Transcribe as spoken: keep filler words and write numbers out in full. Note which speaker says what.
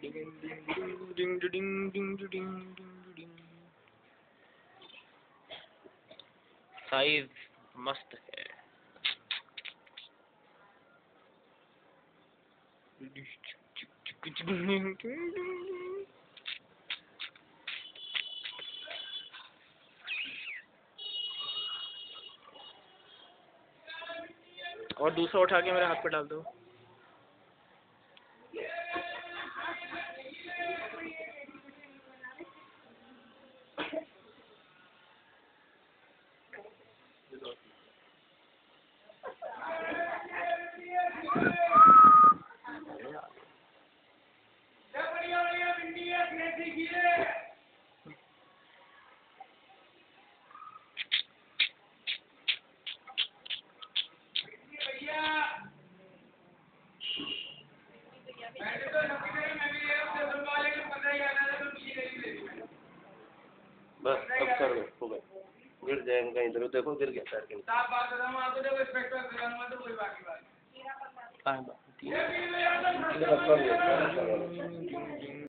Speaker 1: Size मस्त है। और दूसरा उठा के मेरे हाथ पे डाल दो।
Speaker 2: बस अब कर दो, हो गए। गिर जाएंगे कहीं, इधर देखो गिर गया पैर के नीचे।